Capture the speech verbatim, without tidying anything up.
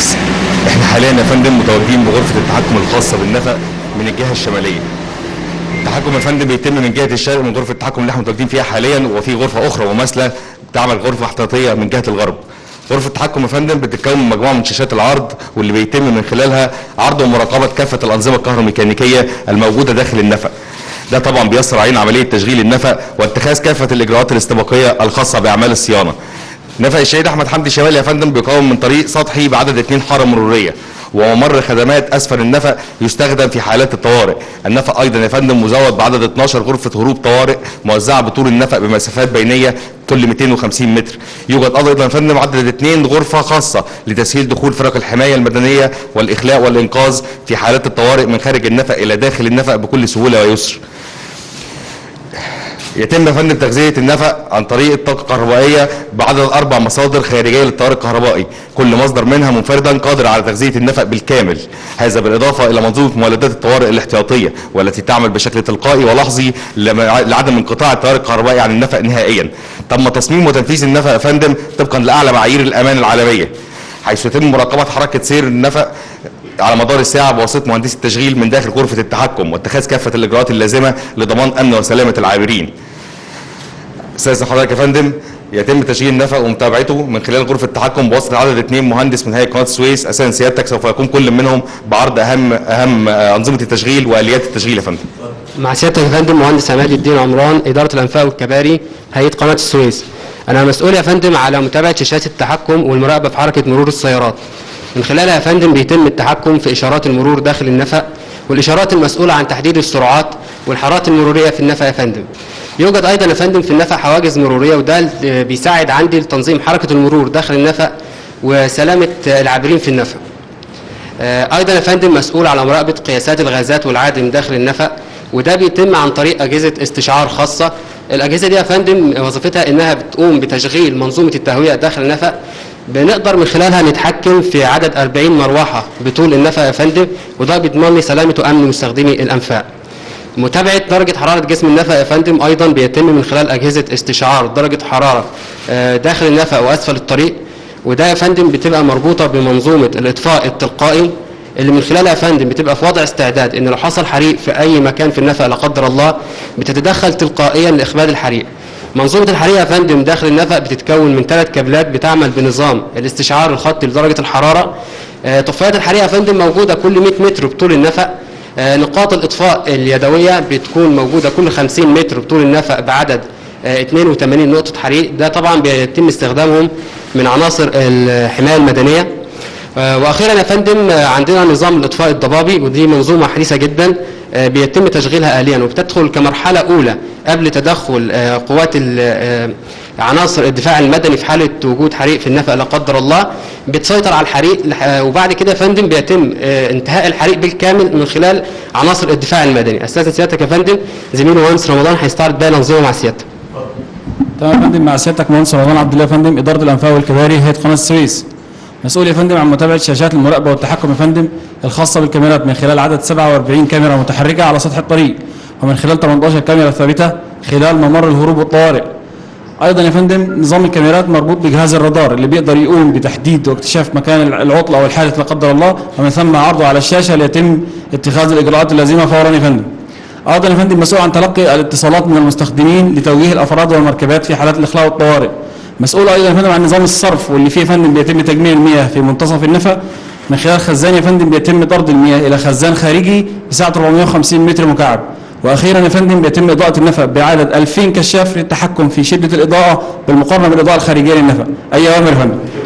الرئيس. احنا حاليا يا فندم متواجدين بغرفه التحكم الخاصه بالنفق من الجهه الشماليه. التحكم يا فندم بيتم من جهه الشرق من غرفه التحكم اللي احنا متواجدين فيها حاليا، وفي غرفه اخرى مماثله بتعمل غرفه احتياطيه من جهه الغرب. غرفه التحكم يا فندم بتتكون من مجموعه من شاشات العرض، واللي بيتم من خلالها عرض ومراقبه كافه الانظمه الكهروميكانيكيه الموجوده داخل النفق. ده طبعا بيسر علينا عمليه تشغيل النفق واتخاذ كافه الاجراءات الاستباقيه الخاصه باعمال الصيانه. نفق الشهيد احمد حمدي الشمالي يا فندم بيقوم من طريق سطحي بعدد اثنين حاره مروريه، وممر خدمات اسفل النفق يستخدم في حالات الطوارئ. النفق ايضا يا فندم مزود بعدد اثناشر غرفه هروب طوارئ موزعه بطول النفق بمسافات بينيه كل مئتين وخمسين متر. يوجد ايضا يا فندم عدد اثنين غرفه خاصه لتسهيل دخول فرق الحمايه المدنيه والاخلاء والانقاذ في حالات الطوارئ من خارج النفق الى داخل النفق بكل سهوله ويسر. يتم يا فندم تغذيه النفق عن طريق الطاقه الكهربائيه بعدد اربع مصادر خارجيه للتيار الكهربائي، كل مصدر منها منفردا قادر على تغذيه النفق بالكامل. هذا بالاضافه الى منظومه مولدات الطوارئ الاحتياطيه والتي تعمل بشكل تلقائي ولحظي لعدم انقطاع التيار الكهربائي عن النفق نهائيا. تم تصميم وتنفيذ النفق يا فندم طبقا لاعلى معايير الامان العالميه، حيث يتم مراقبه حركه سير النفق على مدار الساعه بواسطه مهندسي التشغيل من داخل غرفه التحكم، واتخاذ كافه الاجراءات اللازمه لضمان امن وسلامه العابرين. استاذ حضرتك يا فندم، يتم تشغيل النفق ومتابعته من خلال غرفه التحكم بواسطه عدد اثنين مهندس من هيئه قناه السويس. اساسا سيادتك سوف يكون كل منهم بعرض اهم اهم انظمه التشغيل واليات التشغيل يا فندم. مع سيادتك يا فندم مهندس عماد الدين عمران، اداره الانفاق والكباري، هيئه قناه السويس. انا مسؤول يا فندم على متابعه شاشات التحكم والمراقبه في حركه مرور السيارات. من خلالها يا فندم بيتم التحكم في اشارات المرور داخل النفق، والاشارات المسؤوله عن تحديد السرعات والحارات المروريه في النفق يا فندم. يوجد ايضا يا فندم في النفق حواجز مروريه، وده بيساعد عندي لتنظيم حركه المرور داخل النفق وسلامه العابرين في النفق. ايضا يا فندم مسؤول على مراقبه قياسات الغازات والعادم داخل النفق، وده بيتم عن طريق اجهزه استشعار خاصه. الاجهزه دي يا فندم وظيفتها انها بتقوم بتشغيل منظومه التهويه داخل النفق. بنقدر من خلالها نتحكم في عدد أربعين مروحه بطول النفق يا فندم، وده بيضمن لي سلامه وامن مستخدمي الانفاق. متابعه درجه حراره جسم النفق يا فندم ايضا بيتم من خلال اجهزه استشعار درجه حراره داخل النفق واسفل الطريق، وده يا فندم بتبقى مربوطه بمنظومه الاطفاء التلقائي، اللي من خلالها يا فندم بتبقى في وضع استعداد ان لو حصل حريق في اي مكان في النفق لا قدر الله بتتدخل تلقائيا لاخماد الحريق. منظومه الحريق يا فندم داخل النفق بتتكون من ثلاث كابلات بتعمل بنظام الاستشعار الخطي لدرجه الحراره. طفايات الحريق يا فندم موجوده كل مئة متر بطول النفق. نقاط الاطفاء اليدويه بتكون موجوده كل خمسين متر بطول النفق بعدد اثنين وثمانين نقطه حريق. ده طبعا بيتم استخدامهم من عناصر الحمايه المدنيه. واخيرا يا فندم عندنا نظام الاطفاء الضبابي، ودي منظومه حديثه جدا بيتم تشغيلها آليا، وبتدخل كمرحله اولى قبل تدخل قوات عناصر الدفاع المدني في حاله وجود حريق في النفق لا قدر الله. بتسيطر على الحريق، وبعد كده يا فندم بيتم انتهاء الحريق بالكامل من خلال عناصر الدفاع المدني. استاذن سيادتك يا فندم زميلي مهندس رمضان هيستعرض باقي الانظمه مع سيادتك. تمام يا فندم، مع سيادتك مهندس رمضان عبد الله يا فندم، اداره الانفاق والكباري، هيئه قناه السويس. مسؤول يا فندم عن متابعه شاشات المراقبه والتحكم يا فندم الخاصه بالكاميرات من خلال عدد سبعة وأربعين كاميرا متحركه على سطح الطريق، ومن خلال ثمانية عشر كاميرا ثابته خلال ممر الهروب والطوارئ. ايضا يا فندم نظام الكاميرات مربوط بجهاز الرادار اللي بيقدر يقوم بتحديد واكتشاف مكان العطله او الحادث لا قدر الله، ومن ثم عرضه على الشاشه ليتم اتخاذ الاجراءات اللازمه فورا يا فندم. ايضا يا فندم مسؤول عن تلقي الاتصالات من المستخدمين لتوجيه الافراد والمركبات في حالات الاخلاء والطوارئ. مسؤول ايضا يا فندم عن نظام الصرف، واللي فيه يا فندم بيتم تجميع المياه في منتصف النفق من خلال خزان يا فندم بيتم طرد المياه الى خزان خارجي بسعه أربعمئة وخمسين متر مكعب. واخيرا يا فندم بيتم اضاءه النفق بعدد ألفين كشاف للتحكم في شده الاضاءه بالمقارنه بالاضاءه الخارجيه للنفق. اي اوامر يا فندم؟